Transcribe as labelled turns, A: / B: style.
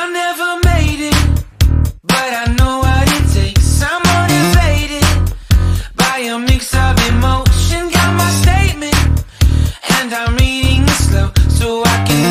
A: I never made it, but I know what it takes. I'm motivated by a mix of emotion. Got my statement, and I'm reading it slow so I can